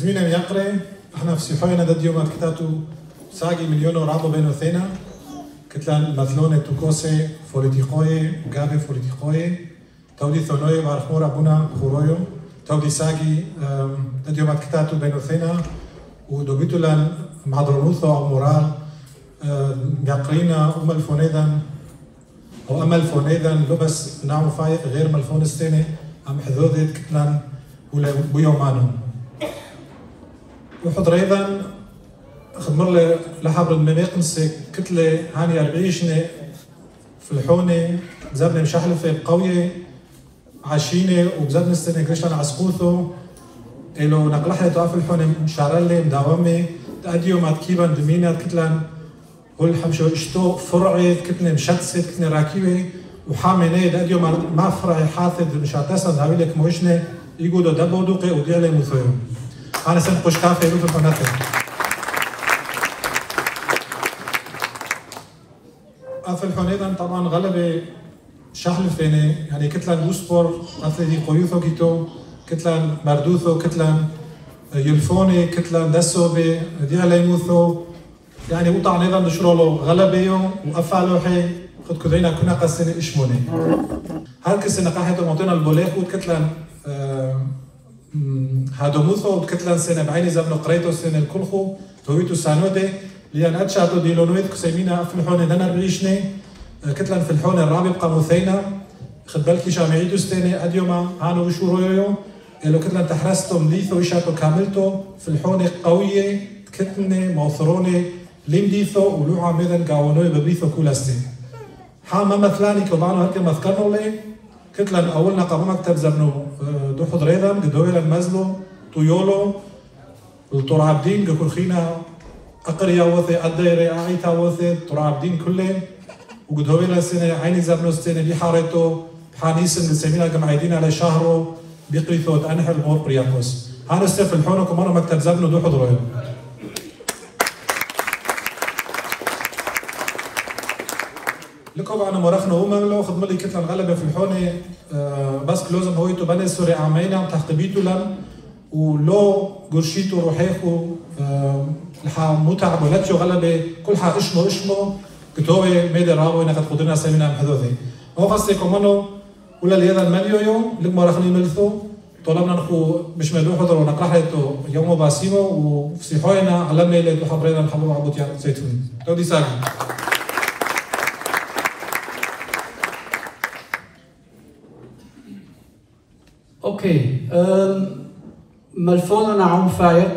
زمينا يقرأ احنا في سيحوينا دد يوم كتاتو ساقي مليون ورابو بينو ثينا كتلان مثلونة توكوسي فوليتيقوي وقابي فوليتيقوي تودي ثونوي وارخمور أبونا خورويو تودي ساقي دد يوم كتاتو بينو ثينا ودوبيتو لان معدرونوثو أو مورال يقرينا الفونيدان أو أما الفونيدان لو بس نعم فايق غير ملفون السنة أم حذوذت كتلان ولا بيومانو وحضر أيضا خدمر لي لحبر المناقنس كتلة هاني 40 في الحونة بزبني مشحلفة قوية عشينة وبزبني السنة كريشان عسقوثو إلو نقلحة توقف الحونة شعرالي مداومة تأديو مات كيبان دمينة كتلان هول حمشو اشتو فرعي كتلة مشتسة كتلة راكيوة وحامنة تأديو ما فرعي حاثد مشاتسة دهويلك موشنة يقولوا دبو دوقي وديالي مثويو أنا سنت قشكافة يقولوا في القناة في الحونيدان طبعا غلبة شحل فيني يعني كتلان بوسبور أثلي قيوثو كيتو كتلان مردوثو كتلان يلفوني كتلان دسوبي ديالي موثو يعني وطع نظام دشرولو غلبيو وأفعلو حي خد كدينا كنا قسني إشموني هالكسي نقاحيتو موطينا البوليخ وكتلان هادوموثو وكتلان سنة بعيني زبنو قريتو سنة الكلخو تويتو سانودي لأن أتشاتو ديلونويت كسيمينا في الحونة دانا ريشني كتلان في الحونة الرابع بقى مثينا خد بالكي شامعيدو ستيني أديوما هانو وشورويو إلو كتلان تحرستو مليثو إشاتو كاملتو في الحونة قوية كتلني موثروني لمديثو ولوعا ميدن قاونوي ببيثو كولاستي حاما مثلاني كوبانو هكي مذكرنو لي كتلان أولنا قابو مكتب زبنو دو حضريدان قدويلا مزلو طيولو الطرابدين قكل خينا أقريا وثي الديري أعيتا وثي طرابدين كلين وقدويلا سنة عيني زبنو ستيني بحارتو بحانيسن بسيمينا قمعيدين على شهرو بقريثو أنحل مور برياقوس هانا استيف الحونو كمانا مكتب زبنو دو حضريدان لكم أنا مرخنا هما لو خدم لي كتلة الغلبة في الحونة بس كلوزم هويتو بني سوري عمينا تحقبيتو لن ولو قرشيتو روحيخو لحا متعب ولاتشو غلبة كل حا اشمو كتوبي ميدي رابو إنا قد قدرنا سيمينا محذوذي هو قصدي كمانو ولا ليذا المليو يوم لك مرخني ملثو طلبنا نخو مش ملو حضر ونقلح ليتو يومو باسيمو وفي سيحوينا علمي ليتو حبرينا نحبو عبوتيان زيتوني تودي ساقي اوكي ملفون نعم فايق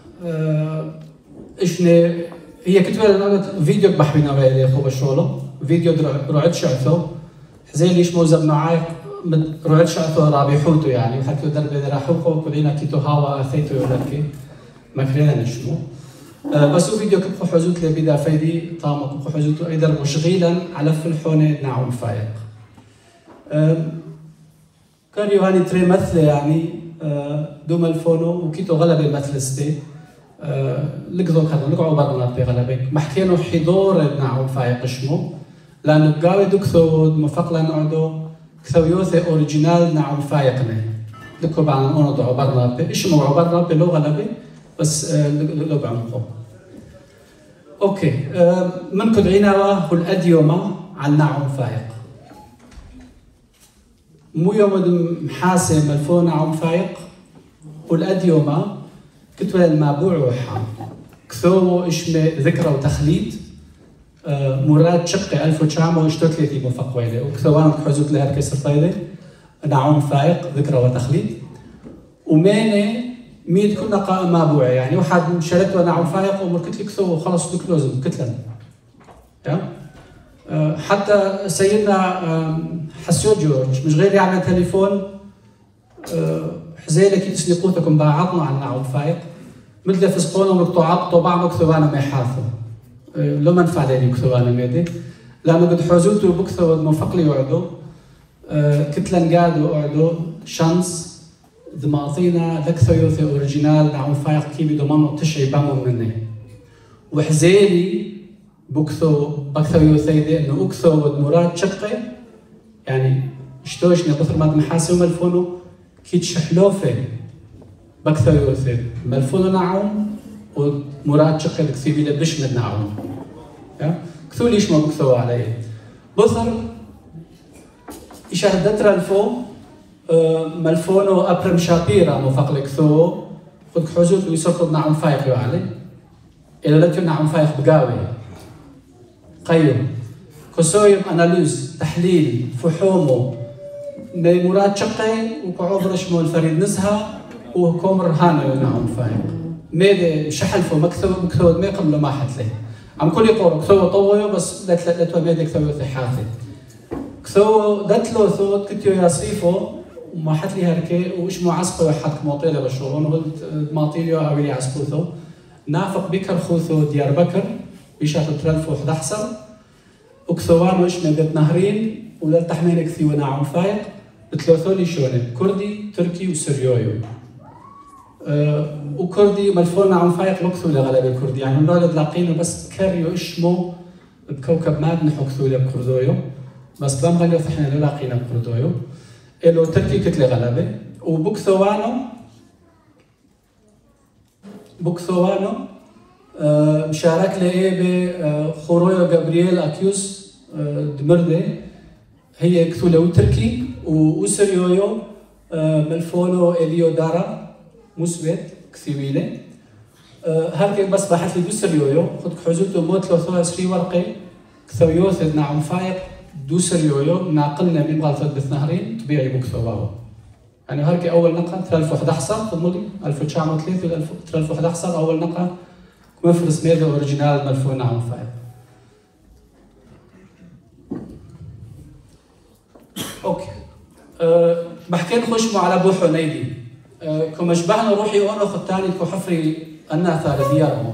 اشني هي كتبه لنا فيديو بحبينا ويلي اخو بشولو فيديو رعد شعثو زي ليش مو زبنو عايق رعد شعثو رابي حوتو يعني وحكيو دربي دراحوكو كلنا كيتو هاوا اثيتو يولكي ما كرينا نشمو بس هو فيديو كبخو حزوت لي بدا فيدي طامو كبخو حزوتو ايضا مشغيلا على فلحوني نعم فايق كان يوهاني تري مثل يعني دوم الفونو وكيتو غلبي مثل ستي لقضو كانوا لقعوا برنا في غلبي محكينو حضور نعم فايق شمو لانه قاوي دوكثو مفقلا نعدو كثو يوثي اوريجينال نعم فايقني لكو بعنا اونو دعو برنا في ايش موعو برنا في لو غلبي بس لو بعمقو اوكي من كدعينا هو الاديوما عن نعم فايق مو يوم محاسب ملفون عم فايق والأديوما كتبه المابوع وحام كثو إشمي ذكرى وتخليد مراد شقي 1900 واشتوتلي مفقويلي وكثوان حزوت لها الكسر طيلي نعم فايق ذكرى وتخليد وميني ميد كنا قائم مابوع يعني واحد شريت نعم فايق ومر كتلي كثو خلص دكلوزم كتلن حتى سيدنا حسيو جورج مش غير يعمل تليفون حزيلة كي تسلقوتكم باعطنا عن نعم فايق مثل فسقونا مقطوعات طبعا مكثوانا ما يحاثوا لو منفع لي كثوانا ميدي لانه قد حوزوتو بكثوا المنفقلي يقعدوا كتلن قادوا قعدوا شانس ذماطينا لكثو يوثي اوريجينال نعم فايق كيبي دومانو تشعي بامو مني وحزيلي بكثو يوثيدي انه اكثو مراد شقي يعني اشتوشني بثر ما محاسب ملفونو كي تشحلوفي بكثر يوثر ملفون نعوم ومراد شقة كثيبيلة بشمد نعوم كثو ليش ما بكثو عليه بثر إشارة دتر الفو ملفونو أبرم شابيرا مفق لكثو خد حزوت ويسرطب نعوم فايق عليه إلا لكن نعوم فايق بقاوي قيم كسويم أناليز تحليل فحومو مراد شقي وكعوبر شمول فريد نزها وكومر هانو نعوم فايق ميد شحلفو مكثو ما قبل ما حتلي عم كل يطور كثو طويو بس لتو ميد كثو ثحاثي كثو دتلو ثو كتيو يصيفو وما حتلي هركي وإيش معسقو وحدك موطيلة بشورون قلت ماطيليو أولي عسقوثو نافق بكر خوثو ديار بكر بيشاتو ترلفو 11 وكثوان وإيش من بيت نهرين ولا تحميل كثيو نعم فايق بتلوثولي شوني كردي تركي وسريويو وكردي ملفون نعم فايق لكثو لغلب الكردي يعني نولد لاقينه بس كريو إشمو بكوكب ماد نحو كثو بكردويو بس بمغليو ثحنا لاقينا بكردويو إلو تركي كتلي غلبة وبوكثوانو مشارك لي بخورويو جابرييل أكيوس دمردة هي كثولو تركي وسريويو ملفونو إليو دارا مثبت كثيويلة هركي بس بحث لي دو سريويو خد حزوتو موت لو ثوى سري ورقي كثويوث نعم فايق دو سريويو ناقلنا من غلطة بثنهرين طبيعي بوكثوواو يعني هركي أول نقا 3011 فضلي 1903 3011 أول نقا مفرس ميدا أوريجينال ملفون نعم فايق أوكي بحكي نخشمو على بو حنيدي كما شبهنا روحي أنا خدتاني كو حفري الناثة لديارهم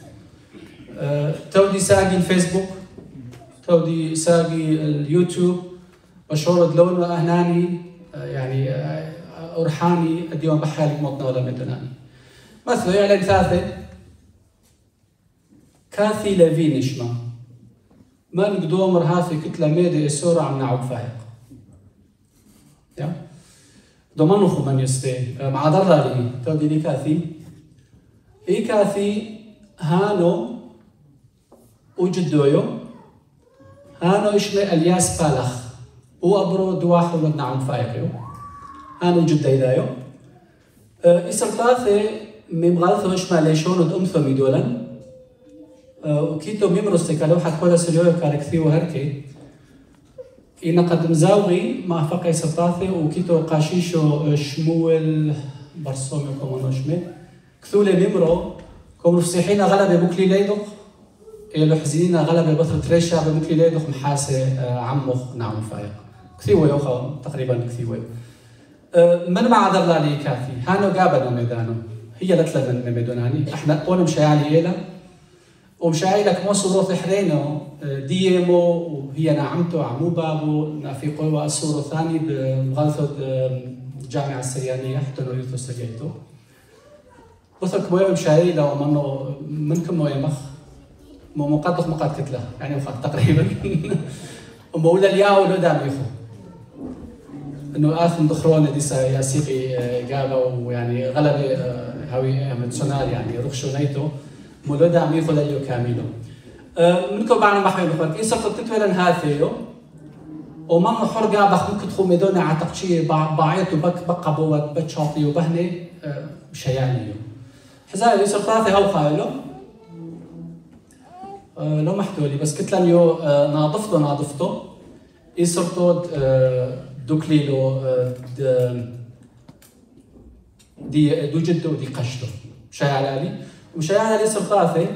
تودي ساقي الفيسبوك تودي ساقي اليوتيوب بشورد لون وأهناني يعني أرحاني اليوم بحالي موطنا ولا مدناني مثلا يعني ثلاثة كاثي لافين إشما ما نقدو أمر هاثي كتلة ميدي السورة عم نعب فايق ضمنو خمان يستي مع ضرالي تودي لي كاثي إي كاثي هانو وجدويو هانو إشمي الياس بالخ وأبرو دواحو لنعم فايقيو هانو جدا إذايو إسرطاثي ممغالثو إشما ليشون ودأمثو ميدولا وكيتو ميمروستي كالو حد كولا سليويو كالكثيو هركي إنا قد مزاوغي مع فقي سرطاثي وكيتو قاشيشو شمول برسومي كومونو شمي كثولي ميمرو كومو فسيحين غلبي بوكلي ليدوخ إلو حزينينا غلبي بطل تريشا بموكلي ليدوخ محاسي عموخ نعم فايق كثيوي يوخا تقريبا كثيوي من مع ضلالي كافي هانو قابلنا ميدانو هي لتلا من ميدوناني احنا قونا مشايالي إيلا ومشايلة كمو صورو ثحرينو ديمو وهي نعمتو عمو بابو نافيقو وأسورو ثاني بمغالثو الجامعة السريانية حتى نوريثو سجيتو بثر كمو مشايلة ومنو منكم مو يمخ مقدخ مقاد كتلة يعني وخد تقريبا ومولا الياو لو دام يخو انه اثم دخرون ديسا ياسيقي قابا ويعني غلبي هاوي متسونال يعني رخشو نيتو مولو دام يخو لليو كاميلو منكم بعنا محمد بخوان إن سرطة تتولن هاثيو ومن حر قابخ ممكن تخو ميدوني عتقشي بعيط بقى بوات بتشاطي وبهني شيانيو حزايا إن سرطة هاو خايلو لو محتولي بس كتلن يو ناضفته يسرطو دوكليلو دي دو جدو دي قشتو شاي علالي وشاي علالي سرطاثي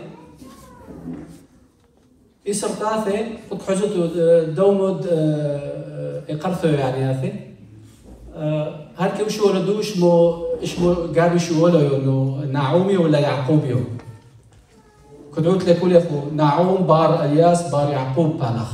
يسرطاثي قد حجتو دومود يقرثو يعني هاثي هاركي وشو ولدو اشمو قابي شو ولو انه نعومي ولا يعقوبيو كدعوت لكل يخو نعوم بار الياس بار يعقوب بالخ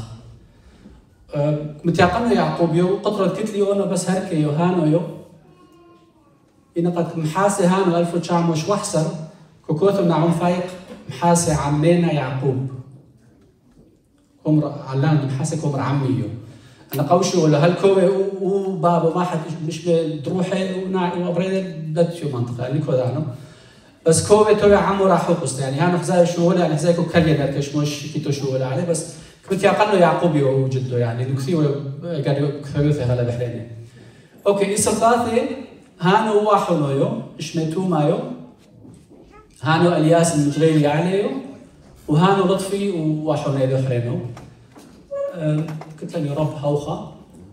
متيقنه يعقوبيو قطرة كتلي انا بس هركي يوهانو يو إن قد محاسي هانو 1900 وحسر كوكوثو نعوم فايق محاسي عمينا يعقوب كمر علان محاسي كمر عميو نقوشو ولا هالكوي وبابا ما حد مش بتروحي وابريد بلتشو منطقه اللي كودانو بس كوي توي عمو راح قصت يعني هانو خزاي شو ولا يعني خزايكو كليا نركش مش كيتو شو ولا عليه بس كنت يقلو يعقوبي وجده يعني نكثيو قالوا كثيو هلا بحريني اوكي إسرطاثي هانو واحونيو اشميتو مايو هانو الياس المجريلي عليو وهانو لطفي وواحوني ذو حرينو قلت لي رب هوخة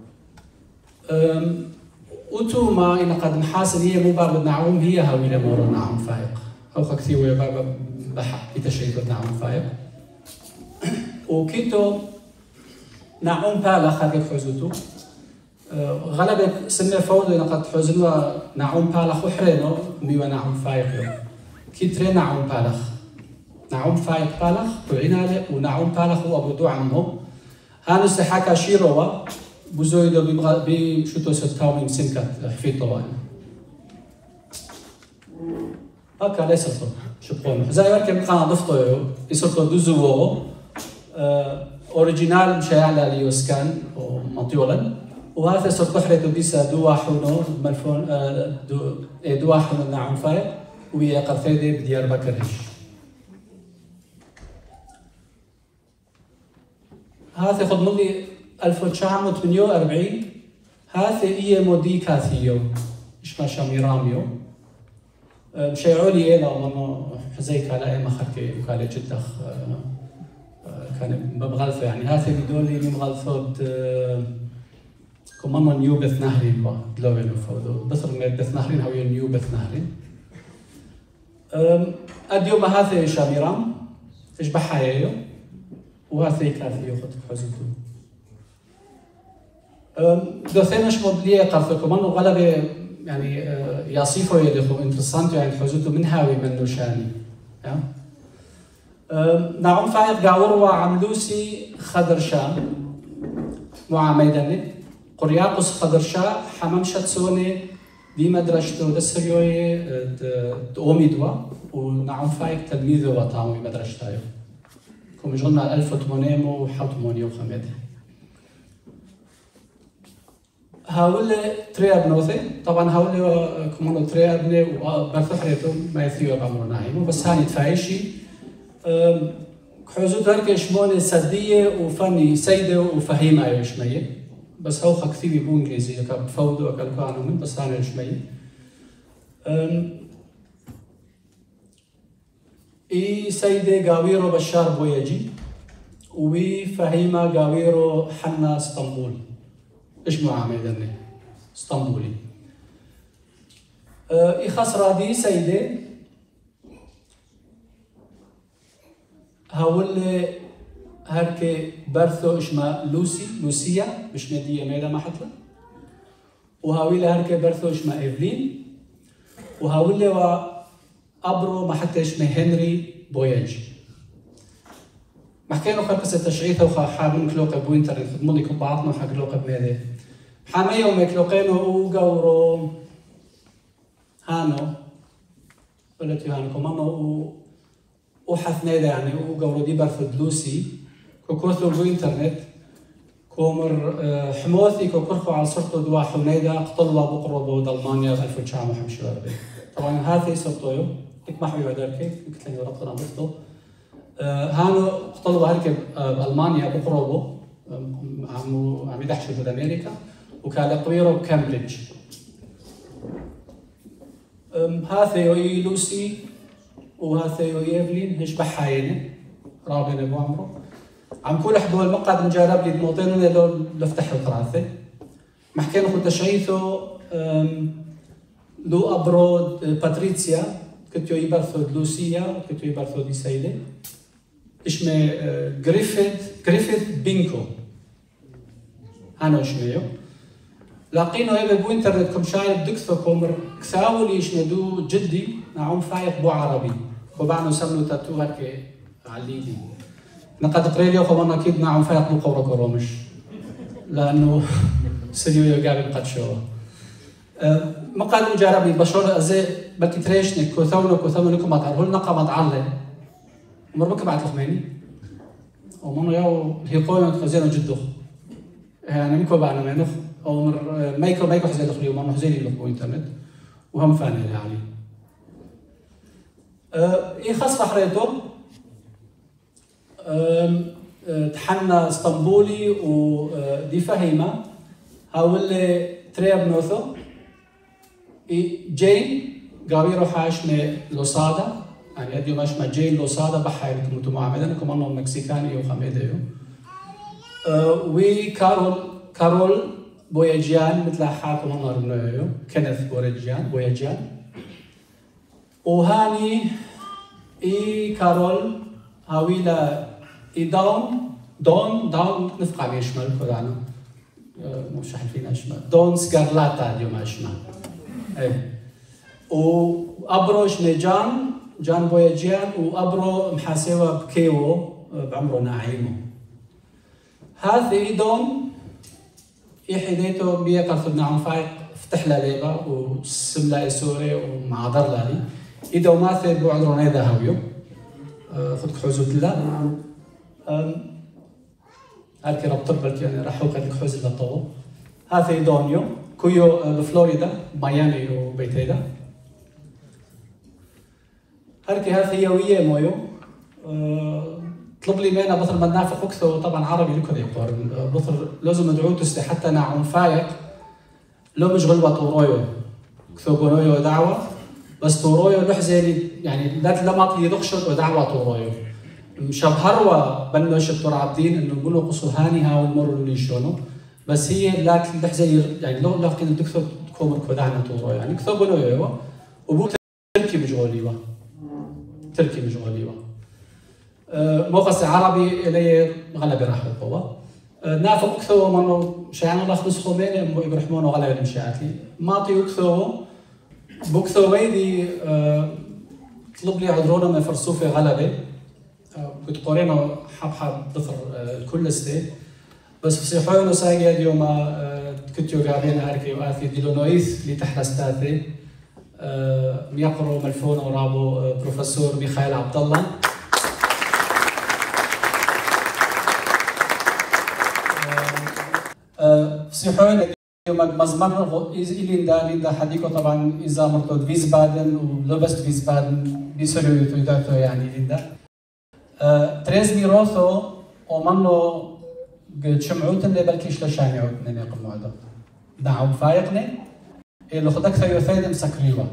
وتوما إن قد محاسن هي مو باب النعوم هي هاوية مور النعوم فايق هوخة كثير ويا باب بحق بتشريف النعوم فايق وكيتو نعوم بالا خارج حوزوتو غلبك سنة فوضى إن قد حوزنوا نعوم بالا خو حرينو ميوا نعوم فايق يوم كيتري نعوم بالخ نعوم فايق بالخ وعنالة ونعوم بالخ هو أبو عمه هانو استحاكا شيروا بزويدو بشوتو ستاومي مسنكت حفيطوا هكا ليس الطب شبقونه زي وركب قانا ضفطو يصرطو دوزوو أوريجينال مشي على ليوسكان ومطيولا وهذا صرت بحريتو بيسا دوا حونو ملفون دوا حونو نعوم فايق ويا قرفيدي بديار بكرهش هذا خد ملي 1948 هذا هي مودي كاثيو إيش ما شاميراميو مشيعولي إلى منو حزيك على أي مخركي وكالة جدخ كان بمغلثة يعني هذا بدولي مغلثود كمان نيو بث نهرين با دلوين وفودو بصر ما بث نهرين هو نيو بث نهرين أديو ما هذا شاميرام تشبه حيايو وهذا كاثيو خد حزتو دوثينش مبليه قرثكم انه غلبه يعني يصيفوا يدخو انترسانتو يعني حزتو من هاوي منو شاني نعم فايق قاوروا عملوسي خضرشان مع ميداني قرياقوس خضرشا حمام شاتسوني دي مدرسته دسريوي اوميدوا ونعم فايق تلميذه وطاوي مدرسته كم جولنا 1885 هاول تري ابنوثي طبعا هاول كمانو تري ابني وبرثحريتو ما يثيو بعمر نايمو بس هاني تفايشي حوزو تركي شموني سدية وفني سيدة وفهيمة يشمية بس هو كثير بو انجليزي كبفودو وكالكانو من بس هاني يشمية اي سيدة قاويرو بشار بويجي وي فهيمة قاويرو حنا اسطنبول ايش معاملة اسطنبولي اي خسرة دي سيدة هاول هركي برثو اسمها لوسيا مش مدية ميدا ما حتلا وهاول هركي برثو اسمها إيفلين وهاول أبرو ما حتى اسمه هنري بويج محكينو خلقسة تشعيثة وحابين كلوقة بوينترنت خدموني كل بعضنا وحق كلوقة بميدي حامية ومكلوقينو وقورو هانو قلت هانو كمانو وحثنيدا يعني وقورو دي برثد لوسي كوكوثو بوينترنت كومر حموثي كوكرخو على صرتو دوا حميدا قطلوا بقربو دالمانيا 1945 طبعا هذا صرتو اكمحوا يودركي قلت لي ربطنا بفتو هانو قطلوا هركب بالمانيا بقربو عم يدحشوا في امريكا وكان قويرو بكامبريدج هذا يوي لوسي وهذا يوي إيفلين هيش بحاينه رابين ابو عمرو عم كل حدول المقعد نجرب لي الموطن هذول لفتح القراثه محكينا خد تشعيثو لو ابرو باتريسيا كنتو يبرثو لوسيا كنتو يبرثو دي سيده اسمه جريفيث بينكو انا شنو لاقينو هيبه بوينترنت كم شايف دكثو كومر كساولي يشندو جدي نعم فايق بو عربي وبعنو سمنو تاتو هكي عليدي نقد قريبيا وخبرنا اكيد نعم فايق بو قورو كرومش لانه سريو يقابل قد شو ما قالوا جاربي بشور ازي بلكي تريشني كوثونو لكم تعرفوا لنا قامت علي مربك بعد الخميني ومنو ياو هيقوينو تخزينو جدو يعني ميكو بعنا منخ أو ميكو حزين دخلي وما حزين يلقوا إنترنت وهم فاني يعني إيه خاص فحريته تحنا اسطنبولي ودي فهيمة هاولي تريب نوثو جين قاويرو حاشمة لوسادا يعني أديو ماشمة جين لوسادا بحايل كمتو معاملة كمانو مكسيكاني وخميديو وكارول بوياجيان مثل حاكم النار منويو كينيث بوياجيان وهاني كارول هاويلا دون نفقع بيشمل كلنا مش حالفين اشمل دون سكارلاتا اليوم اشمل ايه وابرو جان بوياجيان وابرو محاسبه بكيو بعمره ناعيمو هذه دون يحديتو بيا كرفنا عم فايق فتح لا ليبا وسملا سوري ومعذر لالي اذا ما في بعذرون هذا هاويو خذك حوزوت الله هالكي ربط بالك يعني راح اوقع لك حوز للطو هذا دونيو كويو بفلوريدا ميامي وبيتيدا هالكي هذه يويه مويو طلب لي مينا بطل منافق وكثو طبعا عربي لكو يقدر بطل لازم ادعو تستي حتى نعم فايق لو مش غلبة طورويو كثو بونويو دعوة بس طورويو لحزة يعني لا لما يدخشت ودعوة طورويو مشبهروا بنوش الدكتور عابدين انه يقولوا قصو هاني هاو المروا اللي يشونوا بس هي لكن لحزة يعني لو لكن الدكتور كومر كودعنا طورويو يعني كثو بونويو وبو تركي مشغوليوا موقس عربي اللي غلب راح القوة نافق كثو منو شيعان الله خلص خومين يبرحمون وغلب المشاعتي ماطي كثو بوكثو ويدي طلب لي عذرونا من فرصوفي غلبة كنت قرينا حب ضفر الكل استي بس في صيحوين ساقي اليوم كنت يقابلين أركي وآثي ديلونويث اللي تحرستاثي ميقرو ملفون ورابو بروفيسور ميخائيل عبد الله صيحوين اليوم مزمر إلين حديكو طبعا إذا مرتو فيزبادن ولبست فيزبادن بيسوليو يداتو يعني ليندا تريز ميروثو ومنو شمعوت اللي بلكيش لشاني عودنا نقم معده دعم فايقني اللي خدك ثيو ثيد مسكريوه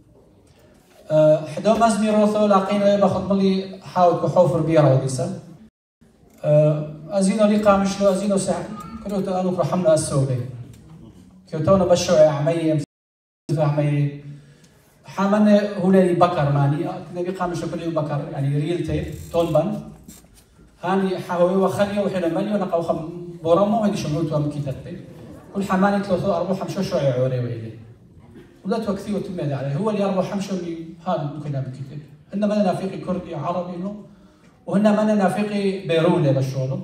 حدو ماز ميروثو لاقينا باخذ ملي حاول كحوفر بيرا وديسا ازينو لي قامش له ازينو ساعه كنت انا رحمنا السوري كيوتونا بشوع عمي عمي حامن هنا لي بكر ماني نبي قامش كل يوم بكر يعني ريلتي تونبان هاني حاوي وخليه وحنا مليو نقاو خم بورمو هذي شمعوتو ام كيتاتي كل حماني ثلاثه اربع حمشو شوي عوري ويلي ولا توكثي وتمد عليه هو اللي اربع حمشو اللي هذا كنا بكتاب هن ما نافقي كردي عربي انه وهن ما نافقي بيرولي بشولو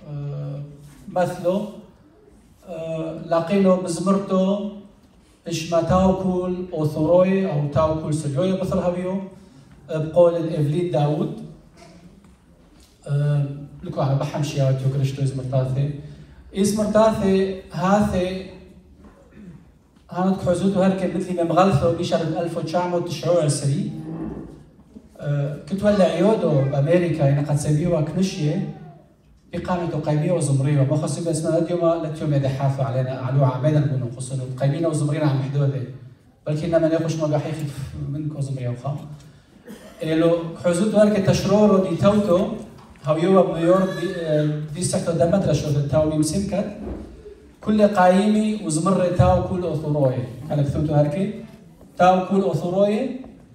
مثلو لاقينو بزمرتو إيش ما تاوكل أو ثروي أو تاوكل سجوي مثل هبيو بقول الإفليد داود لكو على بحمشي أو تيوكرشتو إزمرتاثي إزمرتاثي هاثي هانت كحوزوتو هالك مثلي ممغلثو بشهر 1929 كنت ولا عيودو بأمريكا يعني قد سبيوا كنشيه إقامة قيمية وزمرية وما خصي باسمنا اليوم لتيوم يدحاثوا علينا على عمادا نكونوا قصنا قيمية وزمرية عن محدودة بلكن ما ناقش ما بحيخ منكم زمرية وخام لو حزوت هالك تشرور دي توتو هاو يوم نيويورك دي سكتو دمت رشود التاو يمسكت كل قايمي وزمر تاو كل أثروي كانت ثوتو هالك تاو كل أثروي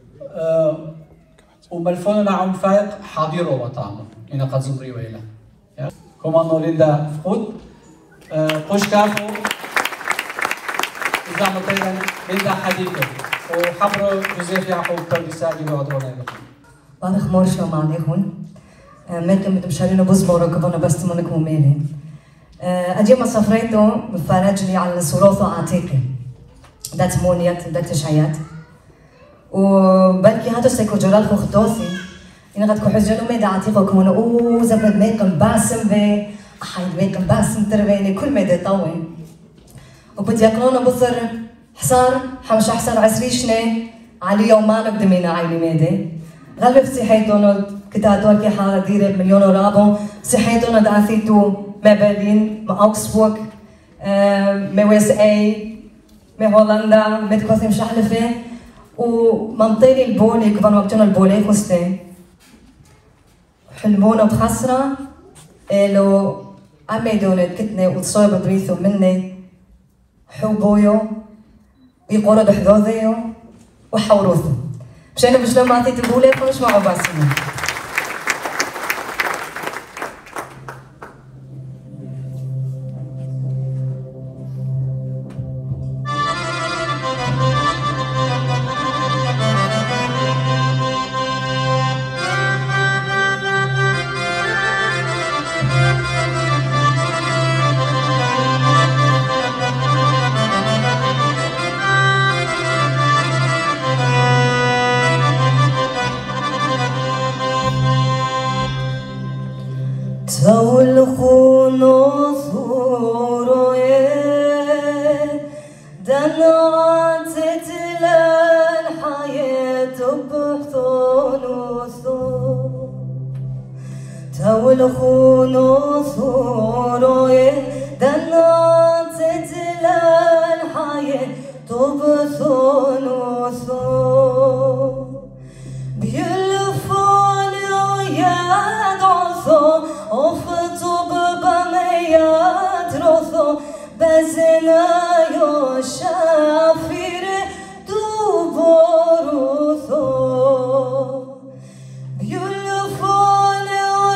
وملفون عم فايق حاضر وطعمه إن قد زمري ويلا كوماندو ليندا فقود قوش كافو إذا مطيدا ليندا حديثة وحبرو جوزيف يعقوب توليساجي وعدرونا يبقى بعد خمار شو معني هون ممكن متمشارين بصبورو كبونا بس منك مميلي أديو ما سافريتو مفارجني على سوروثو عتيقي دات مونيات دات تشعيات وبلكي هاتو سيكو جلال خو خدوثي إن قد كحزنوا ميدا عتيقة كونه زبد ميكم باسم حيد بيقن باس انتربيني كل مدى طوين وبدي أقلونا بصر حصار حمش أحسن عسريشني علي يوم ما نقدمينا عيني ميدي غلب سيحيتون كتاتون كي حارة ديرة مليون رابو سيحيتون دعثيتو ما برلين ما أوكسبورغ ما ويس اي ما هولندا ما تكوثي مشحلفة ومنطيني البولي كبان وقتنا البولي خستي حلمونا بخسرة لو عميدون كتني وتصوب بريثو مني حبويو يقولوا بحذوذيو وحوروثو مشان بشلون ما عطيت البولي فنش معو باسمه تولخونو ثوروي دنعت تلال حياة بحثونو ثور تولخونو ثوروي دنعت تلال حياة بحثونو ثور بيلفوني يدعثو أفتب بميات رثو بزنا يو شافير دوبورثو بيلفون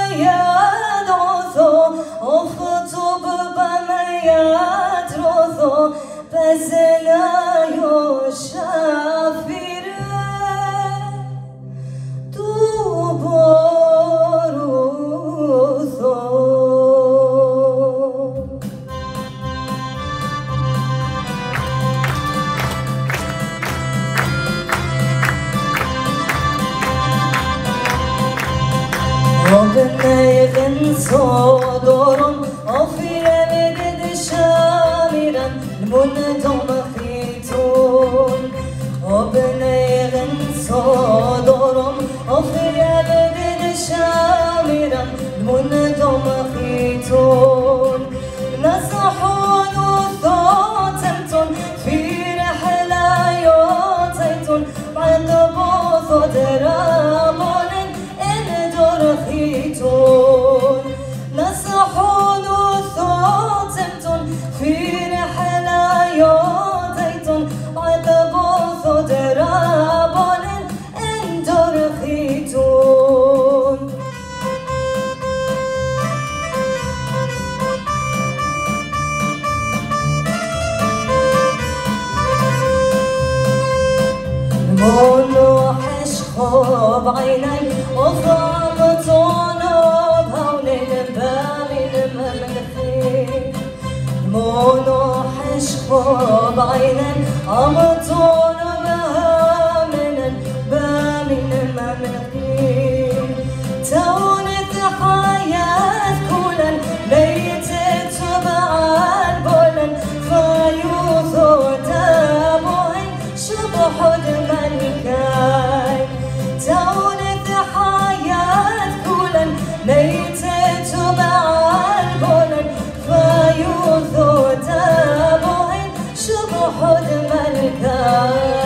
ويدعثو أفتب بميات رثو بزنا يو شافير دوبورثو وبنيغن صدورم وفي يلد شامرا المندم خيتون وبنيغن صدورم وفي يلد شامرا المندم خيتون نصحون ثوتنتون في رحلة يوتيتون بعد بوثو درامون رخيتون نصحون ثوتنتون في رحلة يوتيتون عقبوثو درابون اند رخيتون مونو حشخو بعيني وفعمتونو بهولين بامين مملخين مونو حشخو بعيني عمتونو بامين مملخين تونت حياة كولا ليتت بعال بولن فيوثو تابوين شبحد ملكاي تونت حياة كولا ليتت بعال بولن فيوثو تابوين شبحد ملكاي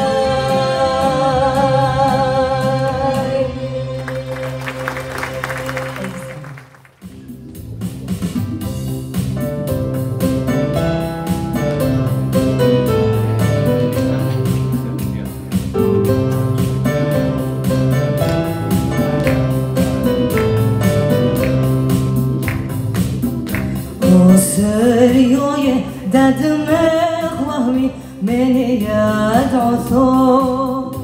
سريوي دماغ وهمي من يدعثو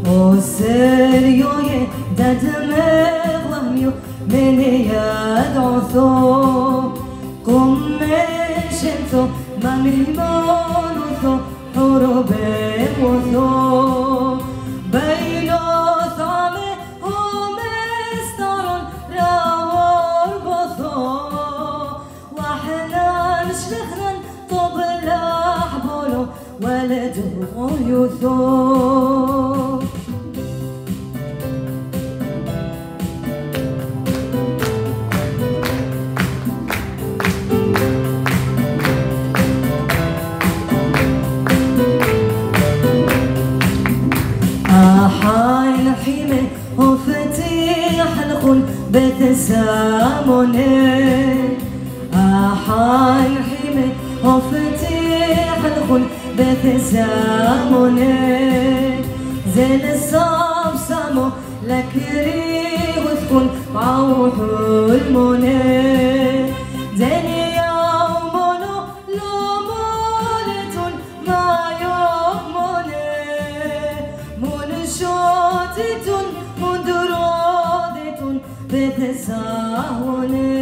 وسريوي دماغ وهمي من يدعثو قم شنتو ما من مالوثو حربي وثو بينو ثامي ومسترون راور بثو حان حيمة وفتيح الخل بتسامونه حان حيمة وفتيح الخل بتسامونه زين الصاب سامو لكري وتكون معوح المونه زين يومونو لومولتون ما يومونه مون شوتتون مون درودتون بتساهونه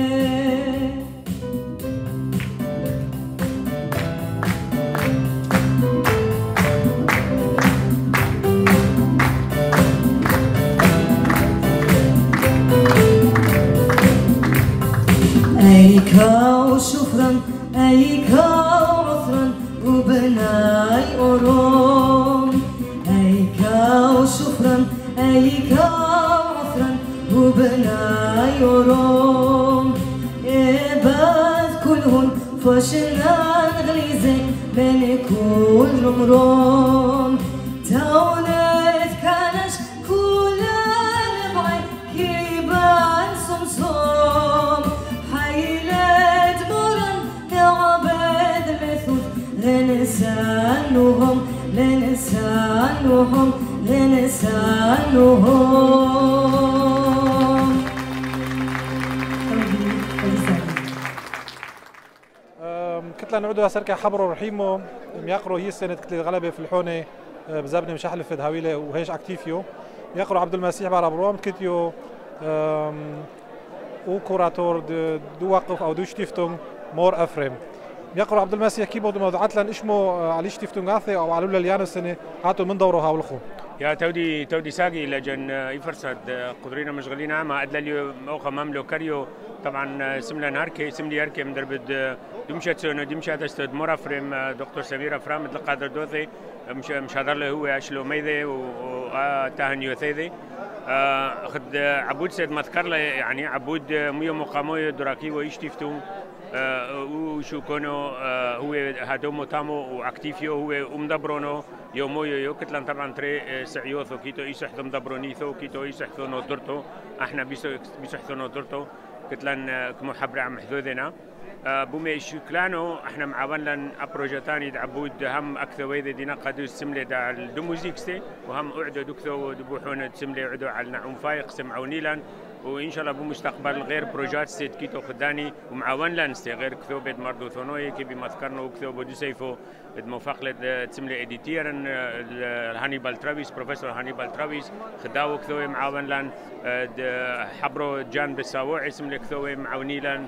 أيكا وشفرا أيكا وعثرا وبناي أوروم أيكا وشفرا أيكا وعثرا وبناي أوروم إباد كلهن فشنا غليزي بين كل مروم تاونت كانش كولا نبعي كيبان سمسوم حيلت مرن يا عباد مثوث لنسانهم لنسانهم لنسانهم كتلة نعودها سركة حبرو رحيمو ميقرو هي السنة كتلة غلبة في الحونة بزبنة مش أحلف دهاويلة وهيش أكتيفيو يقرو عبد المسيح بارابروم كتيو وكوراتور دو وقف أو دو شتيفتون مور أفريم يقرو عبد المسيح كيبو دو موضوعات لان إشمو على شتيفتون غاثي أو على اليانو السنة هاتو من دورو هاولخو يا تودي ساقي لجن يفرسد قدرينا مشغلين عما أدلاليو موقع مملو كاريو طبعا سملا نهاركي سملي هاركي من دربد دمشاتسونو دمشاتستود مورا فريم دكتور سميرة فرام دلقادر دوثي مش هذا له هو أشلو ميذي وتاهنيو ثيذي خد عبود سيد مذكر له يعني عبود ميو مقامو دراكي ويشتفتون وشو كونو هو هادومو تامو واكتيفيو هو مدبرونو يومويو يو كتلان طبعا تري سعيوثو كيتو يسحثو مدبرونيثو كيتو يسحثو نودرتو احنا بيسحثو نودرتو كتلان كمحبر عم حدودنا بومي شكلانو احنا معاون لن ابروجتاني عبود هم اكثر دينا قادو السمله دا الدموزيكستي وهم اعدوا دكتو دبوحون السمله يعدوا على نعوم فايق سمعوني لن وان شاء الله بمستقبل غير بروجات ستيت كيتو خداني ومعاون لنستي غير كثو بيد مردو ثونوي كي بمذكرنا وكثو بدو سيفو بد مفاقلة تسملي اديتيرن هانيبال ترافيس بروفيسور هانيبال ترافيس خداو كثو معاون لن حبرو جان بساوع اسم كثو معاوني لن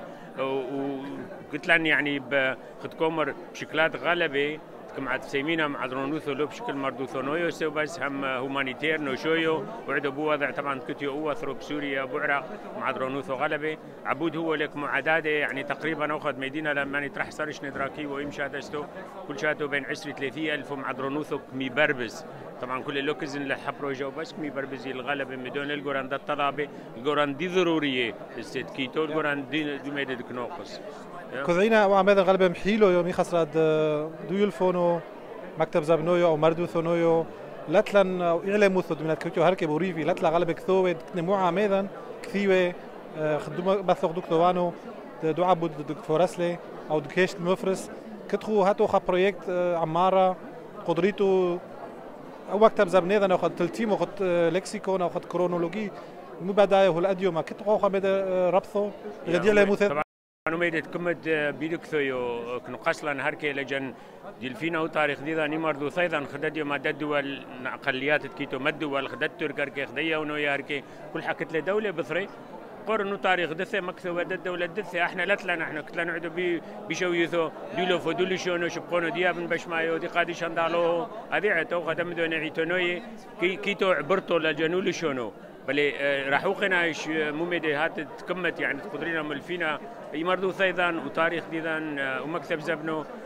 وقلت لن يعني بخد كومر بشكلات غالبة كما تسمينا مع درونوثو لو بشكل مردوثونويو سو بس هم هومانيتير نوشويو وعدو بو وضع طبعا كتيو هو ثروب سوريا بعراق مع درونوثو غلبه عبود هو لك معداده يعني تقريبا اخذ مدينه لما يطرح سرش ندراكي ويمشي دستو كل شاتو بين 20-30 مع درونوثو كمي بربز طبعا كل اللوكزن لحبرو جو بس كمي بربزي الغلبه مدون الجوران دا الطلبه الجوران دي ضروريه الست كيتو الجوران دي ميدد كنوقص كذينا وعماذا غالبا محيلو يومي خسرت دويلفونو مكتب زبنويو او مردو ثونويو لاتلن او اعلامو ثود من الكوتيو هركي بوريفي لاتلا غالبا كثوه نمو عماذا كثيوه خدوم بثق دكتوانو دو عبود دكتورسلي او دكيش المفرس كتخو هاتو خا بروجيكت عماره قدريتو او مكتب زبنيذا ناخذ تلتيم وخد لكسيكون او خد كرونولوجي مو بدايه هو الاديو ما كتخو خا ربطو غادي على مثل أنا ميدت كمد بيدك ثيو كنقصلا هركي لجن دلفينا وتاريخ ديدا نيمردو ثيدا خدديو ما دول أقليات كيتو مدول خدد تركر كي خديا ونويا هركي كل حكت له دولة بثري قرنو تاريخ دثة مكتوبة دولة دثة احنا لتلنا احنا كتلا نعدو بيشويثو ديلو فدولي شونو شبقونو ديابن بشمايو دي قادي شندالو هذي عتو قدم دون عيتونوي كيتو عبرتو لجنول شونو بلي راحوقنا ممدي هات تكمت يعني تقدرينا ملفينا يمردو ثيدا وتاريخ ديدا ومكتب زبنو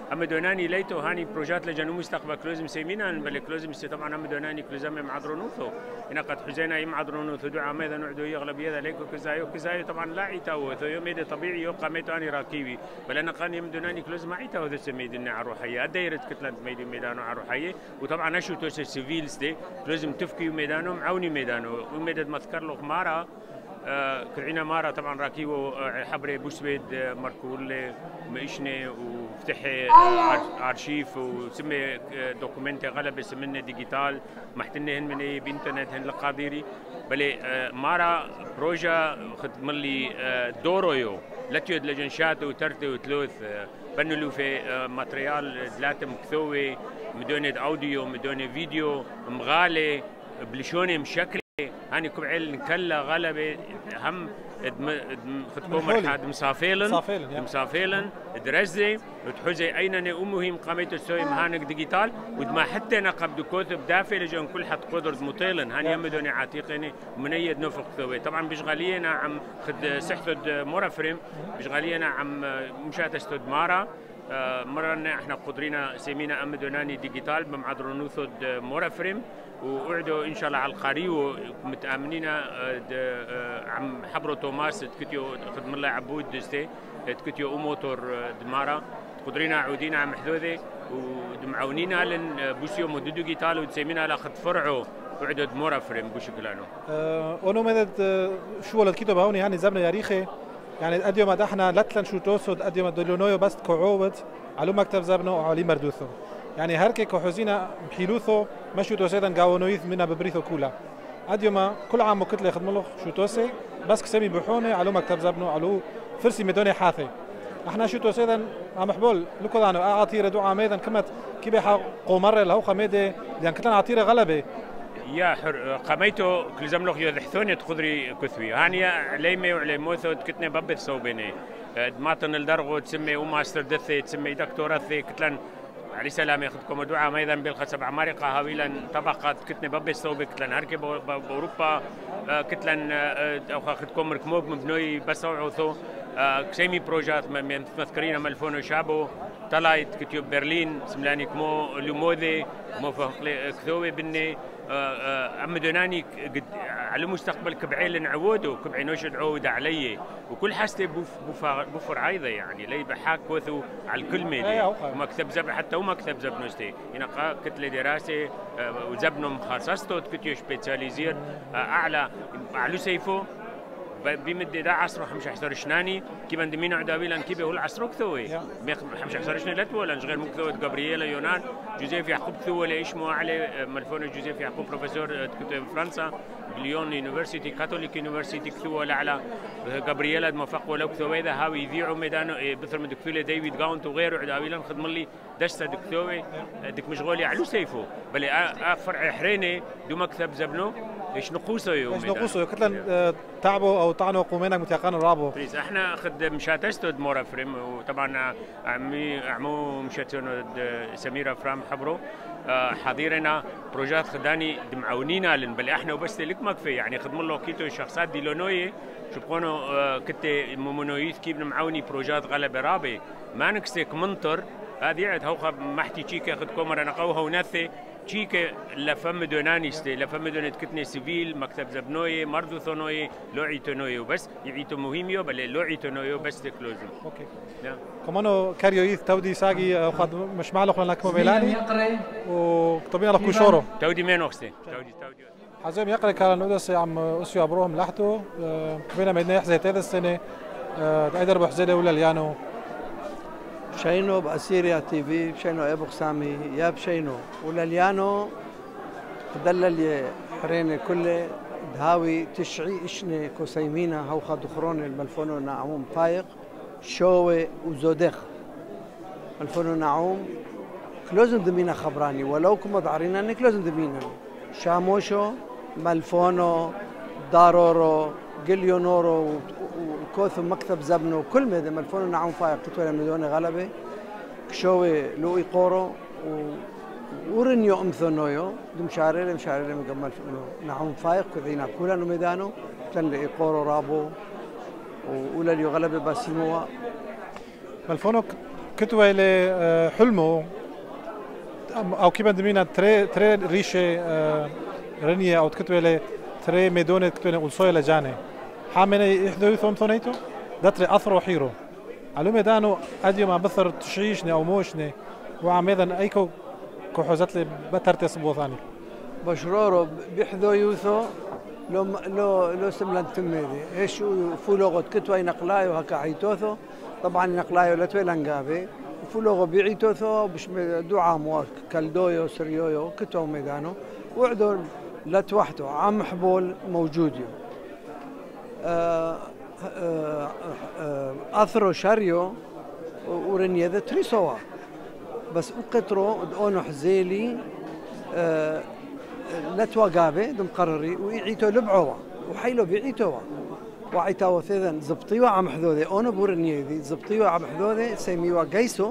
اما دوناني ليتو هاني بروجات لجنو مستقبل كلوزم سيمينا بل كلوزم سي طبعا اما دوناني كلوزم معذرونوثو ان قد حزينا يمعذرونوثو دعاء ماذا نعدو يغلب يدا ليكو كزايو طبعا لا عيتاو ثو يوم طبيعي يوقع ميتو اني راكيبي بل انا قاني من دوناني كلوزم عيتاو ذا سميدنا عروحيه الدايره كتلت ميدانو عروحيه وطبعا اشو توش سيفيلز دي كلوزم تفكي ميدانو معوني ميدانو وميدد مذكر له مارا كرعينا مارا طبعا راكيو حبري بوسويد مركول ماشني وفتحي ارشيف وسمي دوكومنتي غلبه سمنه ديجيتال محتنهن من اي بانترنت هن القاديري بلي مارا بروجا خدم لي دورويو لتيود لجنشات وترتي وثلوث بنلو في ماتريال ثلاثه مكثوي مدونه اوديو مدونه فيديو مغالي بلشوني مشكل هاني كبعل كلا غلبة هم خدكم مرحاد مسافيلن درزي وتحوزي أين أمهم قامت السوي مهانك ديجيتال ودما حتى نقب دكوثب دافع لجون كل حد قدر مطيلن هاني يمدوني عتيقني منيد نفق ثوي طبعا بشغالينا عم خد سحتد مورا فريم بشغالينا عم مشات استود مارا مرة احنا قدرينا سمينا أمدوناني ديجيتال بمعذرونوثود مورا فريم وقعدوا ان شاء الله على القاري ومتامنين عم حبرو توماس تكتيو خدم الله عبود دستي تكتيو موتور دمارا قدرينا عودينا عم حدوذي ودمعونينا لن بوسيو مدودو جيتال وتسمينا على خد فرعو قعدوا دمورا فريم بوشكلانو اونو مدد شو ولا كيتو بهوني يعني زبنا ياريخي يعني اديو ما احنا لتلن شو توسد اديو ما دولونويو بس كعوبت على مكتب زبنو وعلي مردوثو يعني هركي كحوزينا بحيلوثو مشو توسيدن قاونويث منا ببريثو كولا اديوما كل عام وكتله يخدملو شو توسي بس كسمي بحوني على مكتب زبنو على فرسي مدوني حاثي احنا شو توسيدن عم حبول لكو دانو اعطيره دو عاميدن كمت كيبي قومر لهو خميدي لان كتلن عطيره غلبه يا حر قميتو كل زملوخ يذحثوني تقدري كثوي هانيا ليمي وعلي موثو كتني ببث صوبيني دماطن الدرغو تسمي وماستر دثي تسمي دكتورثي كتلن علي سلام ياخذكم دعاء ما ايضا بالخسب عمارقه هاويلا طبقات كتني ببس صوبي كتلن هركي باوروبا كتلن اخذكم ركموك مبنوي بس وعوثو كسيمي بروجات مذكرين ملفون شابو طلعت كتيوب برلين سملاني كمو لوموذي كمو كثوي بني أمدوناني على مستقبل كبعيل نعودو كبعينوش عود علي وكل حستي بوفر عايضة يعني لي بحاك وثو على الكلمة دي ومكتب زب حتى ومكتب زب نوستي هنا كتلة دراسة وزبنهم خاصته كتيو سبيتاليزير أعلى على سيفو بمدة دا عصره حمش حصار شناني كي بندمين عداوي لان كيبه هو العصر كثوي حمش حصار شناني لتو لان غير مكثوة جابرييلا يونان جوزيف يعقوب كثوة ليش مو على ملفون جوزيف يعقوب بروفيسور فرنسا ليون يونيفرسيتي كاثوليك يونيفرسيتي كثوة لعلى جابرييلا موفق ولو كثوة إذا هاوي يذيعوا ميدانه بثر من دكتور ديفيد جاونت وغيره عداوي لان خدم لي دشته دكتوي دك مشغولي على سيفه بل فرع حريني دو مكتب زبنو ايش نقوسه يوم ايش نقوسه كتلن تعبوا او طعنوا قومينك متيقان الرابو بريز احنا خد مشاتستو مورا فريم وطبعا عمو مشاتونو سميره فرام حبرو حاضرنا بروجات خداني دمعونينا لن بل احنا وبس لك ما كفي يعني خدم له كيتو شخصات ديلونوي شبقونو كنت مومونويث كيف معوني بروجات غلبه رابي ما نكسك منطر هذه عاد هوخا محتي تشيكا خد كومر انا قوها ونثي تشيكا لفم دونانيستي لفم دونت كتني سيفيل مكتب زبنوي مردو ثونوي لوعي تونوي وبس يعيتو مهميو بل لوعي تونوي وبس تكلوزم اوكي كمانو كاريويث تودي ساقي خد مش معلق لنا كمو بيلاني وطبيعي لك كوشورو تودي مين اختي تودي حزام يقرا كان ندس عم اسيو ابروهم لحتو بينا مدنا يحزي هذا السنه ايدر بحزده ولا ليانو شينو بأسيريا تي في شينو ابو سامي يا بشينو ولليانو دلل حرين كله دهاوي تشعي اشني كوسيمينا هو خد خرون الملفونو نعوم فايق شوي وزودخ ملفونو نعوم كلوزن دمينا خبراني ولو كما ضعرينا انك لازم دمينا شاموشو ملفونو دارورو جليونورو وكوثو مكتب زبنو كل ماذا ملفونو نعوم فايق كتولا مليون غلبة كشوي لوي قورو ورنيو امثونويو مشارير مقمل نعوم فايق كذينا كولا نميدانو تن لي قورو رابو ولا ليو غلبة باسيموا ملفونو كتوة اللي حلمه أو كيف ندمينا تري ريشة رنية أو كتوة اللي تري ميدونة كتوة والصويا لجاني حامنا يحذو ثون ثونيتو ده تري أثرو حيرو علومي دانو أديو ما بثر تشعيشني أو موشني وعم إذا أيكو كحوزات لي بترت يصبو ثاني بشرورو بيحذو يوثو لو سملان تميدي ايش فولوغو كتوي نقلايو هكا عيتوثو طبعا نقلايو لتوي لانغابي فولوغو بيعيتوثو باش دعاء موارك كالدويو سريويو كتو ميدانو وعدو لتوحدو عم حبول موجوديو اثرو شاريو ورنيه ذا تريسوا بس وقترو دونو حزيلي لتوقابه دم قرري ويعيتو لبعوا وحيلو بيعيتوا وعيتوا ثيذن زبطيوا عم حذوذي اونو بورنيه ذي زبطيوا عم حذوذي سيميوا قيسو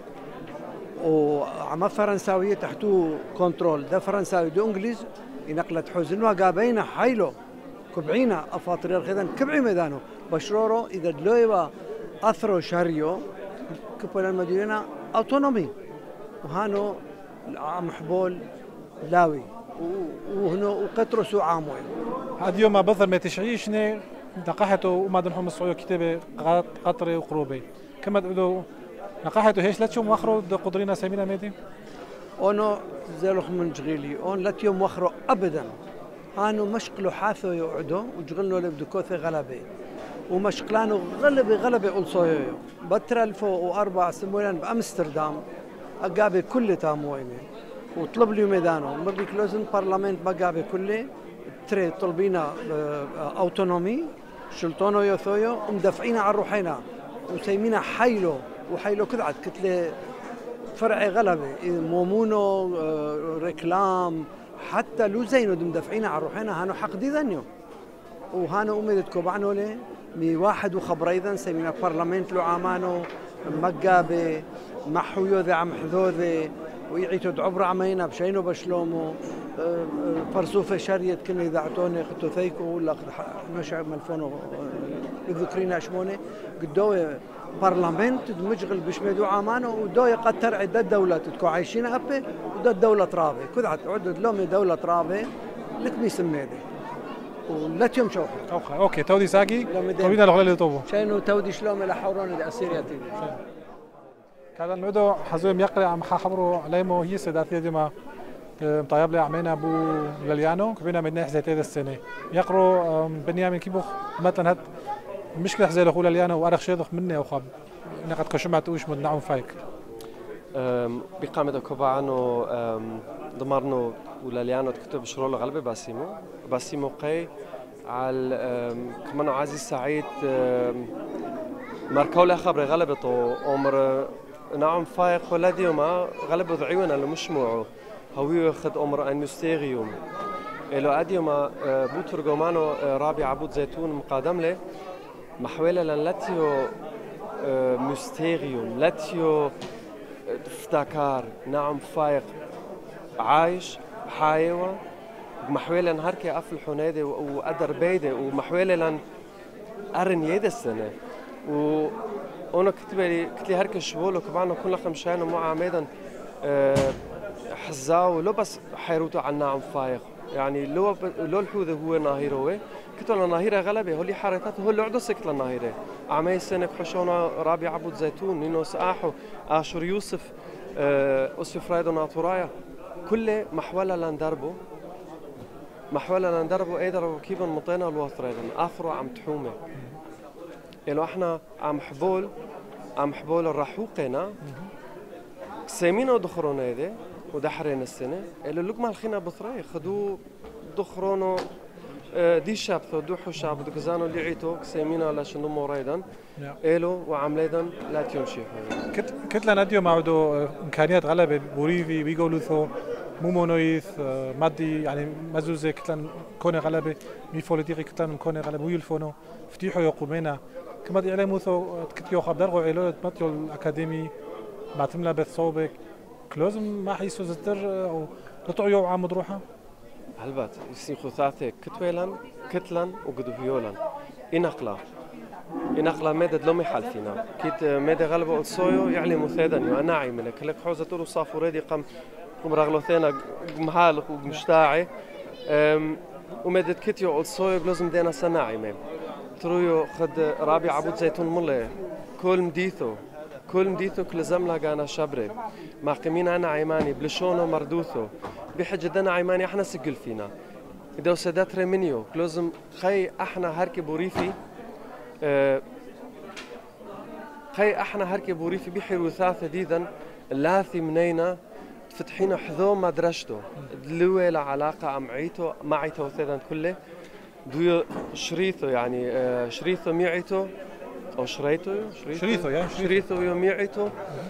وعم فرنساويه تحتو كنترول ده فرنساوي دو انجليز ينقلت حزن وقابينا حيلو كبعينا افاطرير خذن كبعي ميدانو بشرورو اذا دلويوا اثرو شاريو كبول المدينه اوتونومي وهانو عم حبول لاوي وهنا وقطروا سوء عاموي هاد يوم ما بظل ما تشعيشني نقاحته وما دنهم الصعود كتابة قطري وقروبي كما تقولوا نقاحته هيش لا تشوم واخرو قدرينا سامينا ميدي اونو زالوخ من جغيلي اون لا تيوم واخرو ابدا هانو مشقلو حاثو يقعدو وجغلو لبدو كوثي غلبي ومشقلانو غلبي ألصويو بتر 2004 سمويلان بأمستردام أقابي كل تامويني وطلب لي ميدانو مربي كلوزن برلمان بقابي كله تري طلبينا اوتونومي شلطونو يوثويو ومدفعينا على روحينا وسيمينا حيلو وحيلو كذعت كتله فرعي غلبه مومونو ريكلام حتى لو زينو مدفعينا على روحينا هانو حق دي ذنيو وهانو اميدت كوبعنو لي مي واحد وخبريذن سيمينا برلمان لو عامانو مقابي محويو ذي عم حذوذي ويعيتو دعبر عمينا بشينو بشلومو فرسوفة شريت كنا يذاعتوني قلتو ثيكو ولا مشعب ملفونو يذكرينا اشموني قدوه برلمنت مشغل بشميدو عمانو ودوه قتر عدة دولة تكو عايشين أبي ودا دولة رابي كذا عدد لومي دولة رابي لك مي سميدي ولا تيوم شوحو اوكي تودي ساقي طوينا الغلال اللي طوبو شينو تودي شلومي لحورون دي اسيرياتي كذا نودو حزوم يقرا عم حمرو عليمو هي سداتي ديما طيب لي عمينا ابو لليانو كبينا من ناحيه هذه السنه يقروا بنيامين كيبوخ مثلا هاد مشكله زي الاخو لليانو وارخ شيخ مني او خاب انا قد كشمعت وش مدنعون فايك بقامة كوبانو دمرنو ولليانو كتب شرول غلبي باسيمو قي على كمان عزيز سعيد ماركولا خبر غلبته عمر نعم فايق ولدي وما غلبوا ضعيونا لمشموعه هو ياخذ عمر المستيريوم إلو أديوما بوترجمانو رابي عبود زيتون مقادم له محوله لاتيو مستيريوم لاتيو افتكار نعم فايق عايش حايوة محوله نهاركي أفل حنادي وقدر بيدي ومحوله لن أرن يد السنة وأنا كتلي هركي شبول وكمان كل خمشان ومع عميدا حزاو لو بس حيروتو عنا عم فايق يعني لو الحوذ هو ناهيروه كتلنا ناهيره غلبه هو اللي حركته هو اللي عدو سكت للناهيره عمي سنك حشونا رابي عبود زيتون نينو ساحو آشور يوسف أسف فرايدو ناطورايا كل محولة لندربو ايدر كيف مطينا الوثريدن اثرو عم تحومه إلو احنا عم حبول الرحوقنا سيمينا ودخرونا هذا ودحرين السنة إلو لقمة الخينا بثري خدو دخرونو دي شابثو دو حشاب دكزانو اللي عيتو سيمينا لاشنو مورايدن إلو وعمليدن لا تيمشي كتلا ناديو معودو إمكانيات غلبة بوريفي بيقولوثو مومونويث مادي يعني مزوزة كتلا كوني غلبة ميفوليتيقي كتلا كوني غلبة ويلفونو فتيحو يقومينا كما دي علي موثو كتيو خبدرغو علو ماتيو الأكاديمي معتملا بث صوبك كلوزم ما حيسو زدر أو لطعيو عامد روحا هلبات يسين خثاثي كتويلان كتلان وقدوهيولان إنقلا إنقلا مدد لومي حالتنا كيت مدد غلبة الصويو يعلي مثيدا وأنا عيمنا كلك حوزة تورو صافو ريدي قم رغلوثينا محالق ومشتاعي ومدد كيتيو الصويو لازم دينا سنة عيمين ترويو خد رابي عبود زيتون ملي كل مديثو كل زملا قانا شبري ما قيمين أنا عيماني بلشونو مردوثو بحجة دنا عيماني احنا سجل فينا إذا سدات ريمينيو لازم خي احنا هركي بوريفي خي احنا هركي بوريفي بحيرو ثاثة ديدا لاثي منينا تفتحينو حذو مدرشتو دلوي لعلاقة عمعيتو معيتو ثيدا كله دويو شريثو يعني شريثو ميعيتو أو شريثو يوميعيتو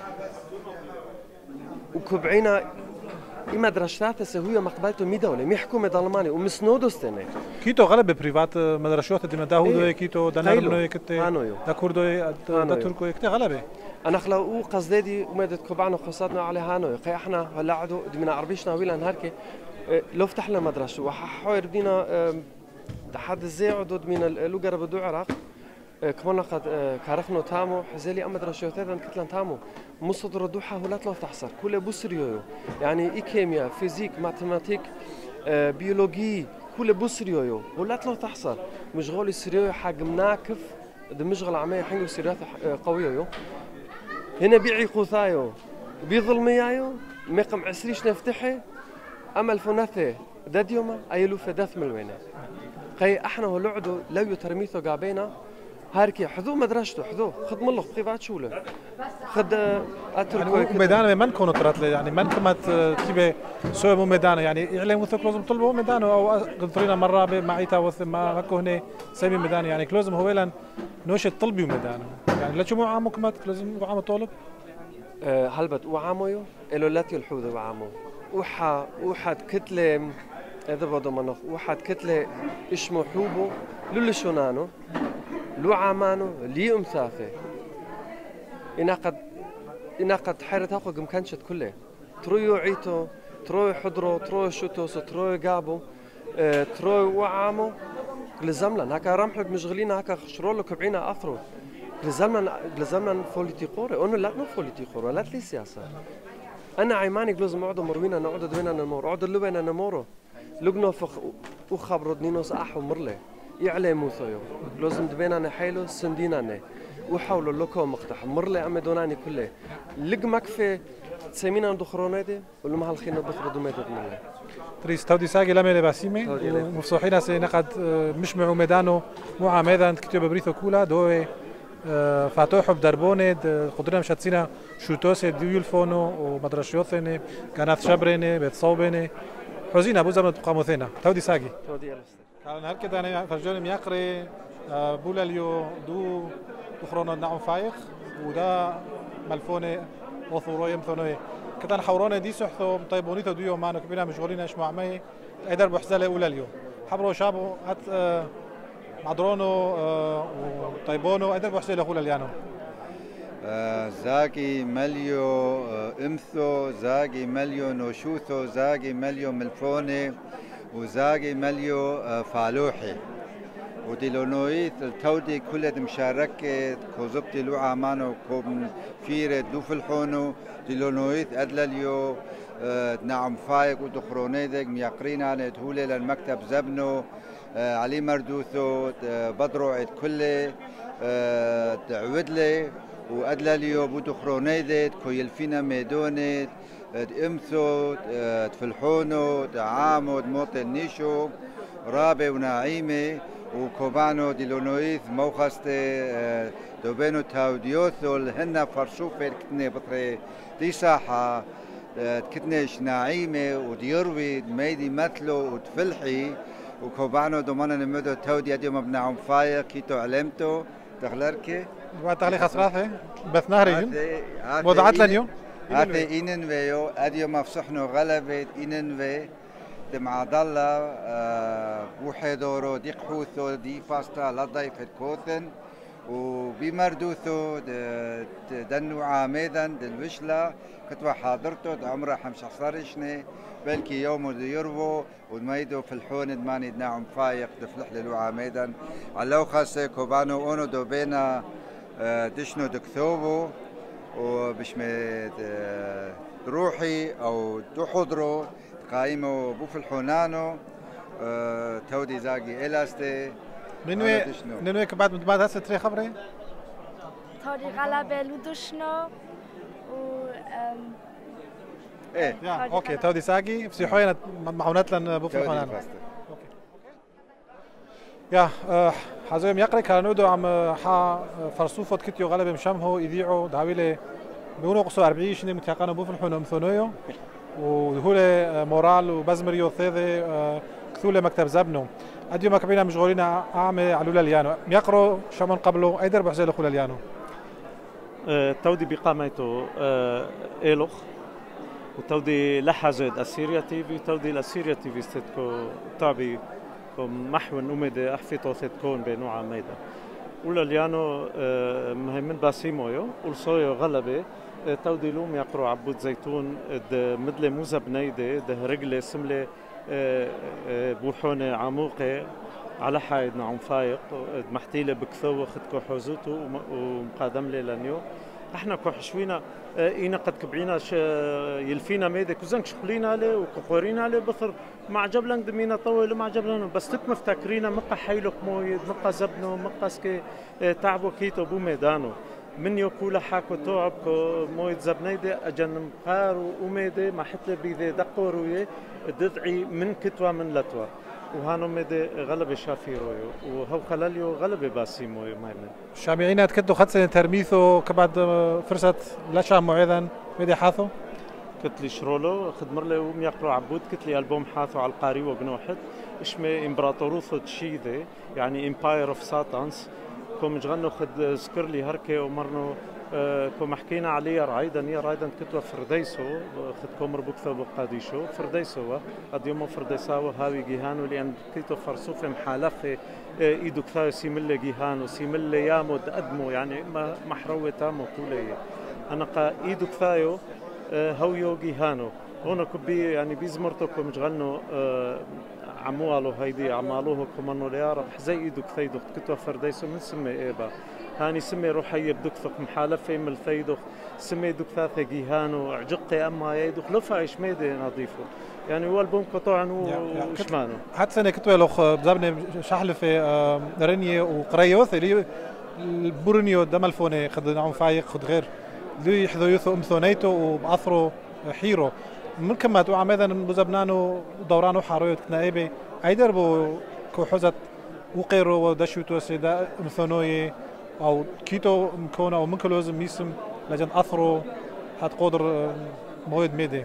وكبعينا إما درشتات سهوية مقبلته مي دولة مي حكومة ألمانيا ومسنودو ستنة كيتو غلب بريفات مدرشوت دي مداهودو كيتو دانربنو كتي هانويو دا كوردو دا تركو كتي غلبه أنا خلاو قصدي ومدت كوبعنا خصاتنا على هانوي قي إحنا هلا عدو دمنا عربيشنا ويلا نهاركي لو فتح لنا مدرسة وحاول بدينا تحد الزي عدود من اللوجر بدو عراق كمان قد كارخنو تامو حزالي أما درشوتات كتلان تامو مصدر دوحة هولات لو تحصر كل بوسريو يعني كيمياء فيزيك ماتماتيك بيولوجي كل بوسريو هولات لو تحصر مشغول سريو حق مناكف مشغل عماية حنجو سريات قوية هنا بيعي قوثايو بيظلميايو مقم عسريش نفتحي أما الفناثي داديوما أيلو فداث ملوينة قي احنا ولعدو لو يترميثو قابينا هاركي حذو مدرشتو حذو خد ملخ بقيبات شوله خد اتركو يعني ميدان من كونوا ترات يعني من كما تجيب سوى مو ميدان يعني يعلم مثل لازم طلبوا ميدان او قلترينا مره معيتا وثم هكو هنا سامي ميدان يعني لازم هو لان نوش طلبي ميدان يعني لا مو عامو كما لازم عامو طالب هلبت وعامو الو لاتي الحوذ وعامو وحد كتله هذا بدو منخ وحد كتله اسمه حوبو للشونانو لو عامانو لي امثاثه إنا قد حيرت هاقو قمكانشت كله ترويو عيتو تروي حضرو تروي شوتوسو تروي قابو تروي وعامو لزملا هكا رمحك مشغلين هكا شرولو كبعينا أثرو لزملا فوليتيقوري أنو لا نو فوليتيقوري لا لي سياسة أنا عيماني لازم أعودو مروينا نعودو دوينا نمور أعودو لوينا نمورو لقنو فخ وخبرو دنينوس أحو مرلي يعلمو ثيو لازم دبينا نحيلو سندينا وحاولوا لوكو مقتح مرلي أمي دوناني كله لق مكفي تسمينا دخرونيدي ولا محل خينا بفردو ميدو دمالي تريس تودي ساقي لامي لباسيمي ومفصوحين سينا قد مش معو ميدانو مو عميدان كتيو ببريثو كولا دوي فاتوحو بدربوني قدرنا مشاتسينا شوتوسي ديولفونو ومدرشيوثيني كانت شبريني بتصوبيني حوزينا أبو زمن قاموثينا تودي ساقي تودي ألستي كان هركض أنا فرجوني ميقري بولا اليو دو دخرونا نعم فايق ودا ملفوني وثوروي مثوني كتان حوروني دي سحثو طيبونيتو ديو معنا كبيرنا مشغولين ايش مع مي ايدر بحزالة أولى اليوم حبرو شابو هات معدرونو وطيبونو ايدر بحزالة أولى اليانو زاقي مليو امثو زاقي مليو نوشوثو زاقي مليو ملفوني وزاقي مليو فالوحي وديلونويت التودي كلها مشاركة كوزبتي لو عمانو كوم فيرة دوفلحونو ديلونويت أدلاليو نعم فايق ودخرونيدك ميقرين على تهولي للمكتب زبنو علي مردوثو بدرو عيد كله تعودلي وأدلاليو بودخرونيدك كويلفينا ميدونيت امثو تفلحونو تعامد موطن نيشو رابي ونعيمي وكوبانو ديلونويث موخستي دوبينو تاوديوثو هن فرشوفة كتني بطري دي ساحة كتنيش نعيمي وديروي ميدي مثلو وتفلحي وكوبانو دومانا نمدو تاودي اديو مبنعهم فايق كيتو علمتو تغلركي وتغلي خسرافة بث نهري وضعت لنيو هاتي إنن ويو اديو مفصحنو غلبت إنن وي مع ضلا بوحدورو دي قحوثو دي فاستا لضيفة كوثن وبمردوثو دنو عامدا دلوشلا كتوا حاضرته عمره 15 سنة بلكي يوم يربو وميدو في الحون دماني دناعم فايق دفلح للو عامدا علو خاصة كوبانو اونو دو بينا دشنو دكثوبو وبشمي تروحي او تحضروا قايمو بو في الحونانو تودي زاقي إلاستي ننوي بعد هسه تري خبري تودي غلبة لودشنو و ايه اوكي تودي ساقي في حوينة معونات لن بو في الحونانو يا حزوم يقري كانودو عم حا فرصوفة كتيو غلبة مشامهو يذيعوا دعويلة بيقولوا قصوا 40 شنو متيقنوا بو في الحونة مثونيو وهولي مورال وبزمريو ثيذي كثولة مكتب زبنو أديو ما كبينا مشغولين أعمى علولا ليانو يقروا شمون قبلو أي درب حزيل أخولا ليانو تودي بقاميتو إيلوخ وتودي لحزد أسيريا تيفي تودي الأسيريا تيفي ستكو تابي محون أميدة أحفيتو ستكون بنوع ميدا ولا ليانو مهمن باسيمويو والصويو غلبة تودي لوم يقروا عبود زيتون مدلة موزة بنيدة ده رجلة سملة بوحونة عموقة على حايد نعم فايق محتيلة بكثوة خدكو حوزوتو ومقادم لي لنيو احنا كو حشوينا اينا قد كبعينا يلفينا ميدة كوزنك شقلينا له وكقورينا له بثر مع جبلن دمينا طول ومع جبلن بس تك مفتكرينا مقا حيلك مويد مقا زبنو مقا سكي تعبو كيتو بو ميدانو من يوكولا حاكو توعبكو مويد زبنيدة أجن مقارو وميدة ما حتى بيدي دقوروية ددعي من كتوى من لتوى وهانو ميدة غلبة شافيرويو وهو خلاليو غلبة باسيمويو مايمن شامعينا تكدو خدسة ترميثو كبعد فرصة لشا معيدا ميدي حاثو كتلي شرولو خدمر لي وم يقرأ عبود كتلي ألبوم حاثو على القاري وقنوحد اسمه إمبراطوروثو تشيدي يعني إمباير اوف ساتانس كوم جغنو خد سكرلي هركي ومرنو كوم حكينا عليه رايدا كتوا فرديسو خد كومر بوكثو بقاديشو فرديسو قد يوم فرديساو هاوي جيهانو لأن كتوا فرصوف محالفة إيدو كثاو سيملة جيهانو سيملة يامو دقدمو يعني محروة تامو كولي أنا قا إيدو كثاو هاويو جيهانو هنا كبي يعني بيزمرتو كوم جغنو عموالو هيدي عمالوه كمانو ليارب حزي إيدو كثيدو كتوا فرديسو من سمي إيبا هاني سمي روحي بدكثق محالفة من الثيدو سمي دكثاثة جيهانو عجقي أما يدو خلفها إيش ميدي نظيفو يعني هو البوم قطعنو وشمانو حتى سنة كتوا لوخ بزبني شحلفة رنية وقريوث اللي البورنيو دمالفوني خد نعم فايق خد غير اللي يحذو يوثو أمثونيتو وبأثرو حيرو ممكن ما تو عمدا بزبنانو دورانو حارويت كنايبي ايدربو كوحوزت وقيرو ودشوتو سيدا مثنوي او كيتو مكونه او ممكن لازم ميسم لجن اثرو حت قدر مويد ميدي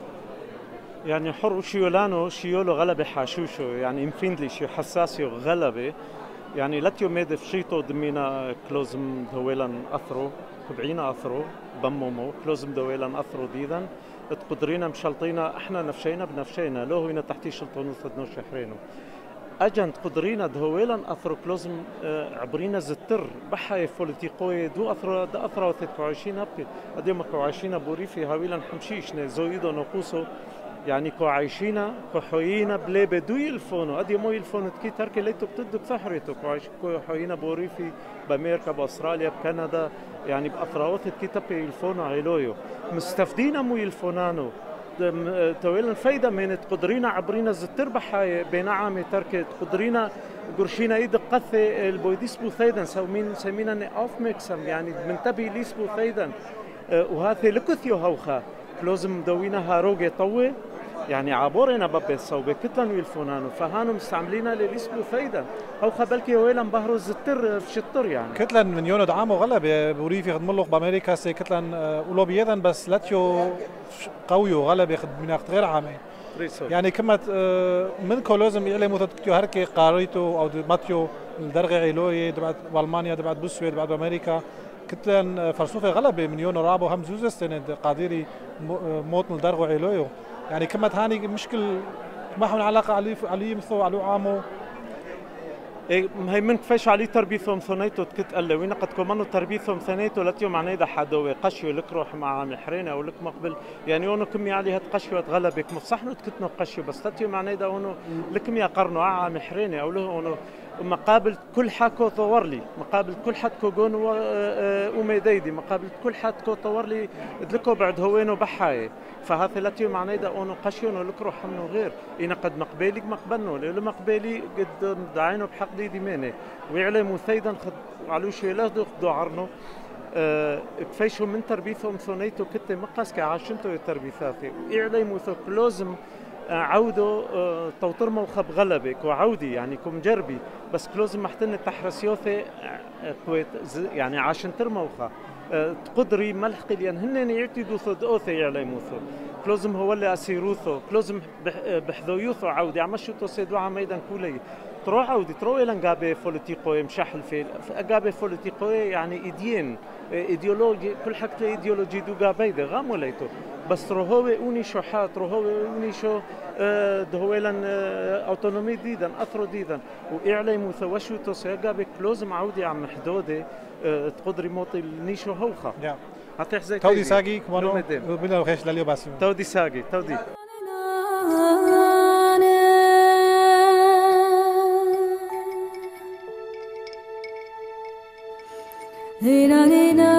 يعني حر شيولانو شيولو غلبة حاشوشو يعني انفيندلي شي حساسيو غلبة يعني لاتيو ميدي فشيتو دمينا كلوزم دويلان اثرو كبعينا اثرو بمومو كلوزم دويلان اثرو ديدن تقدرينا مشلطينا احنا نفشينا بنفشينا لو هنا تحتي شلطون وثدنو شحرينو اجن تقدرينا دهويلا اثرو كلوزم عبرينا زتر بحاي فوليتيقوي دو اثرو دا اثرو 23 ابكي ادي ما كوعايشينا بوريفي هاويلا حمشيشنا زويدو نقوسو يعني كوعايشينا كحوينا بلي بدو يلفونو ادي مو يلفونو تكي تركي ليتو بتدك ثحريتو كوحوينا بوريفي بامريكا باستراليا بكندا يعني باثراوث تكي تبي يلفونو عيلويو مستفدين مو يلفونانو تويلن فايدة من تقدرينا عبرينا زتر بحاي بين عامي تركت قدرينا قرشينا ايد قثة البويديس بو ثيدن سمينا اوف ميكسم يعني منتبه ليس بو ثيدن وهذا لكثيو هوخا لازم دوينا هاروجي طوي يعني عبورنا بابي الصوبة كتلن ويلفونانو فهانو مستعملينا لليس بو ثيدن هوخا بلكي ويلن بهرو الزتر في شطر يعني كتلن من يونو دعامو غلب بوريفي خد ملوخ بامريكا سي كتلن اولوبيذن بس لاتيو قويو غلب ياخد من اخت غير عامي يعني كما من لازم يعلموا تكتيو هركي قاريتو او ماتيو الدرغي عيلوي تبعت بالمانيا تبعت بوسويد تبعت امريكا كتلن فرصوفة غلبة من يونو رابو هم زوزستن قادري موت الدرغو عيلويو يعني كما هاني مشكل ما حون علاقة عليه مثو على عامو هي من كفاش علي تربيثهم ثنيتو تكتقل وين قد كمانو تربيثهم ثنيتو لاتيو معناه دا حدوي قشيو لك روح مع محرينه او لك مقبل يعني اونو كمي علي هاد قشيو تغلبك مفصحنو تكتنو قشيو بس لاتيو معناه دا اونو لكمي قرنو ع محرينه او له اونو مقابل كل حكو طور لي مقابل كل حد كوغون وميديدي مقابل كل حد كو طور لي دلكو بعد هوينو بحاي فهذا لاتيو معناه دا اونو قشيونو لك روح منو غير إن قد مقبلي مقبلنو لو مقبلي قد دعينو بحق دي ديمانه ويعلموا ثيدا علوش يلاخدو خدو عرنو كفايشو من تربيثهم ثنيتو كتي مقاس كعاشنتو التربيثاتي ويعلموا ثو كلوزم عودو توتر موخب غلبك وعودي يعني كم جربي بس كلوزم محتن التحرسيوثي يعني عاشن ترموخا تقدري ملحق لان هن يعتدوا ثد اوثي يعلموا ثو كلوزم هو اللي اسيروثو كلوزم بحذويوثو عودي عمشو توسيدو عميدا كولي ترو عودي ترو الى نقابه بوليتيقوي مشاحل في قابه بوليتيقوي يعني ايديين ايديولوجي كل حاجه ايديولوجي دو قابيده غام وليتو بس ترو هو اوني شو حات ترو هو اوني شو دهويلن اوتونومي ديدا اثرو ديدا واعلموا ثوشو توسي قابه كلوزم عودي عم حدودي تقدري موطي النيشو هوخه هتح زي تودي ساقي كمانو بلا وخيش لليو باسيو تودي ساقي تودي Hey na